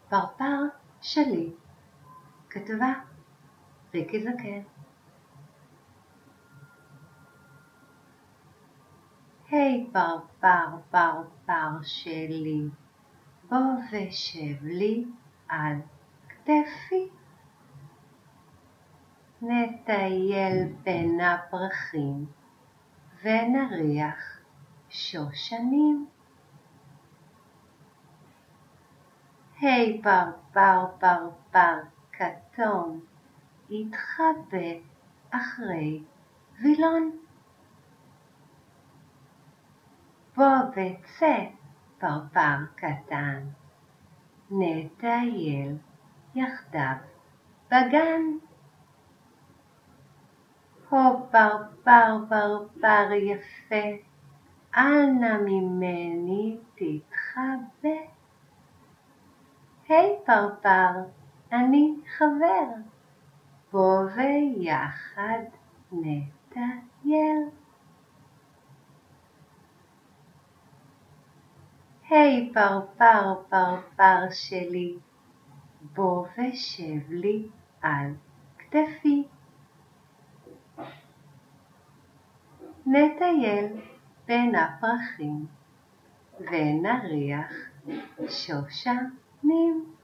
פרפר שלי. כתבה ריקי זקן. היי פרפר פרפר שלי, בוא ושב לי על כתפי. נטייל בין הפרחים ונריח שושנים. היי פרפר פרפר כתום, התחבא אחרי וילון. בוא וצא פרפר קטן, נטייל יחדיו בגן. הו פרפר פרפר יפה, אל נא ממני תתחבא. היי פרפר, אני חבר, בוא ויחד נטייל. היי פרפר פרפר שלי, בוא ושב לי על כתפי. נטייל בין הפרחים ונריח שושנים.